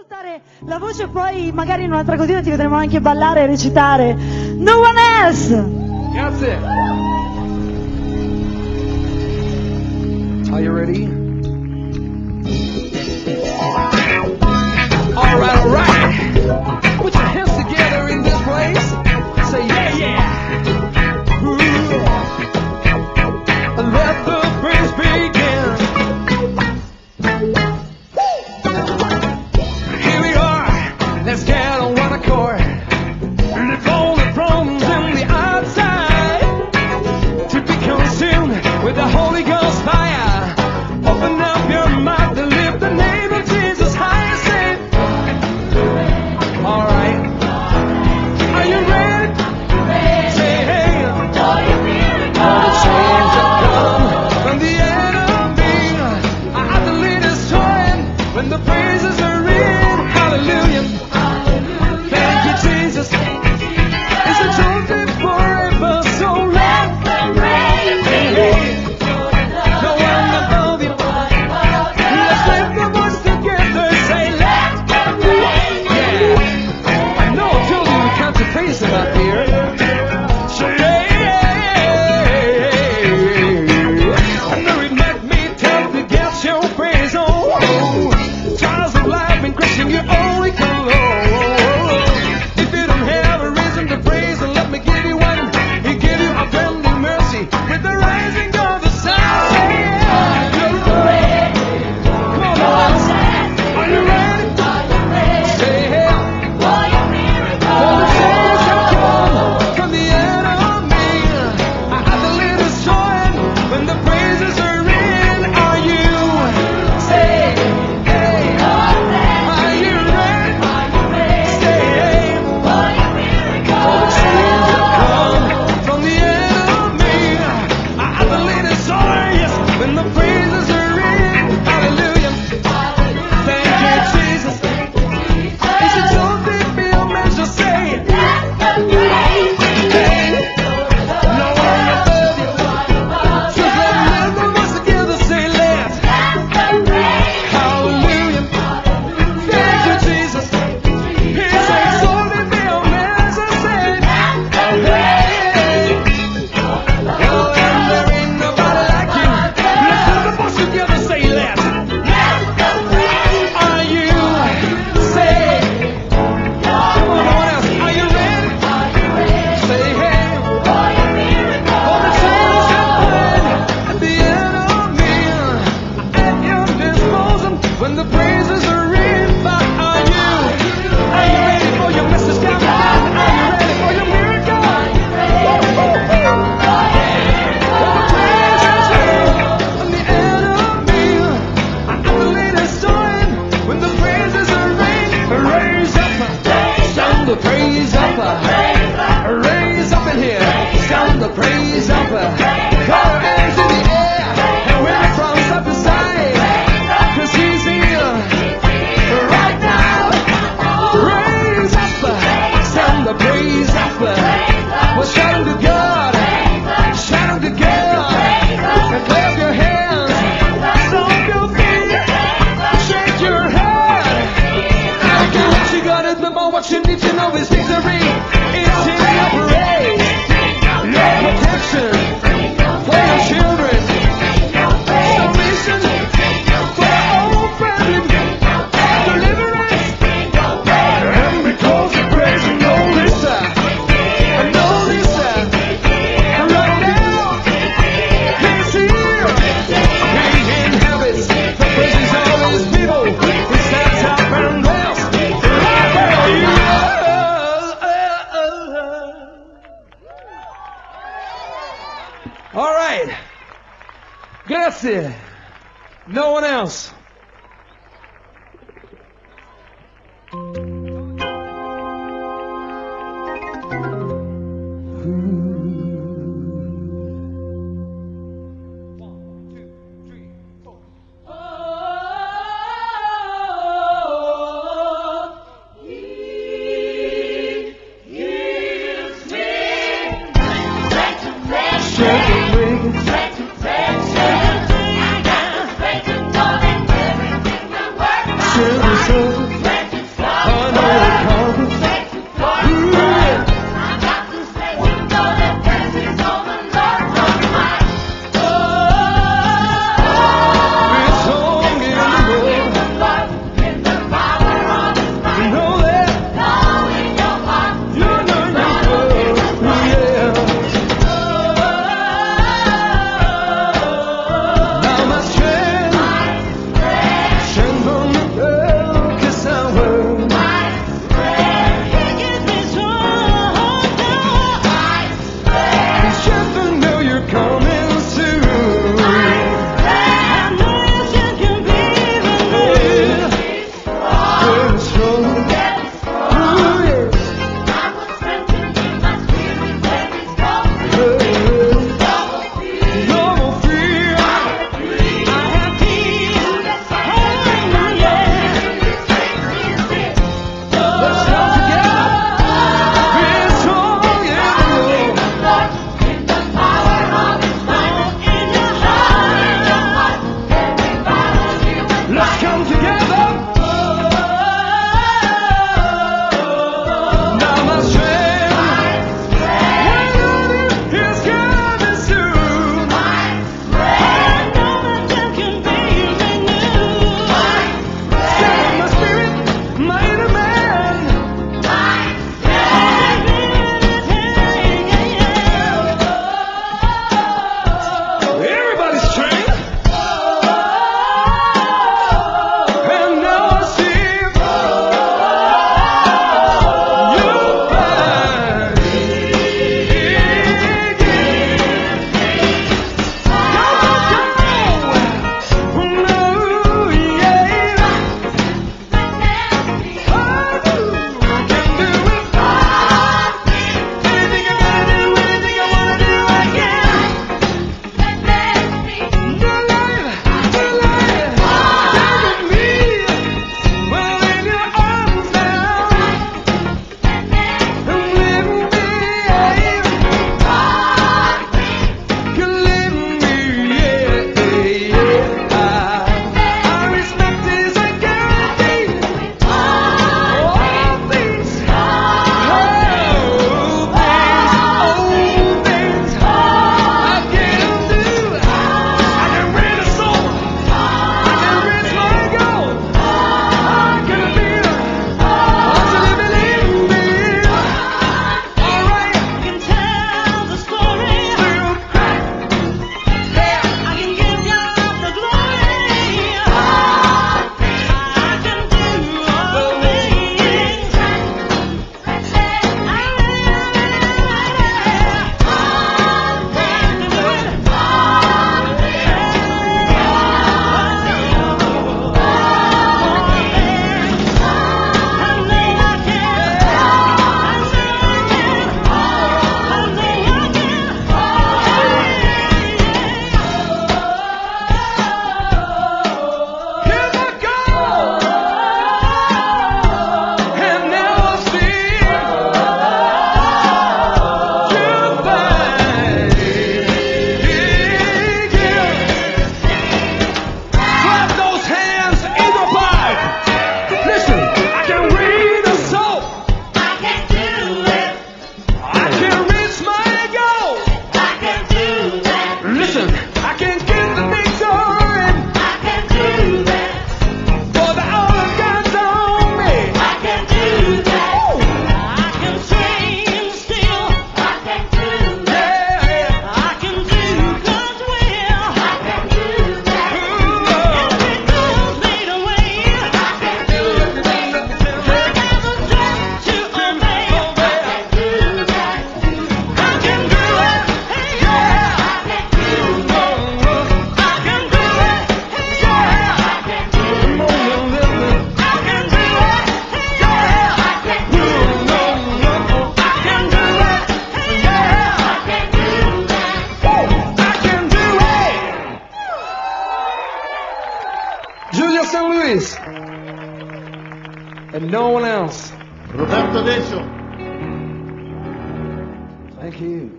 ascoltare la voce, poi magari in un'altra cosina ti vedremo anche ballare e recitare. No One Else! Grazie! Are you ready? Alright, alright! Put your hands together in this place. Say yeah, yeah! Ooh. Let the praise begin. Here we are, let's get on one accord. Lift all the problems in the outside to be consumed with the Holy Ghost fire. Open up your mouth and lift the name of Jesus high and say, alright. Are you ready? Say hey. All the chains have come from the enemy. I have to lead us joy when the praises are in. Hallelujah. Thank you, Jesus. It's a joy forever, so let the rain be. No one above you. Let's lift the voice together, say let the rain. Yeah. I know I told you we can't praise him up here. Say I know it might be tough to get your praise on. Trials of life and Christian, you only come low. If you don't have a reason to praise, then let me give you one. He give you abundant mercy with the rising of the sun. Come on, are you ready? Say all the chains have come from the enemy. I have to lead us joy when the praises are in. Are you? Say hey. Are you ready? Say all the chains have come from the enemy. I have to lead us joy, yes, when the praises are in. Hallelujah. Thank you, Jesus. It's a joy to be a measure, say hey. No one above you. Just let the voice together say let. Hallelujah. Thank you, Jesus. It's a joy to be a measure, say hey. Oh, and there ain't nobody like you. Let's put the voice together, say let. Are you? Say come on, no one else. Are you ready? Say hey. All the chains have fled at the enemy at your disposal when the praises are in. But are you? Are you ready for your message down the line? Are you ready for your miracle? All the praises from the enemy. I have to lead us join when the praises are in. Raise up, sound the praise up. Raise up in here, sound the praise up. Got our hands in the air and we're from side to side. 'Cause he's here right now. Raise up, sound the praise up. Well, shout him to God, shout him to God, and clap your hands, stomp your feet, shake your head. I don't care what you got at the moment, what you need to know is victory. It's in your praise, your protection for your children, salvation for your whole family, deliverance. And because of praise, you know this, I know this, and right now, he's here. He inhabits the praises of his people. He stands up and dwells right where you are. All right. Grazie. No one else. Shake it, break it. voice and no one else. Roberto Decio. Thank you.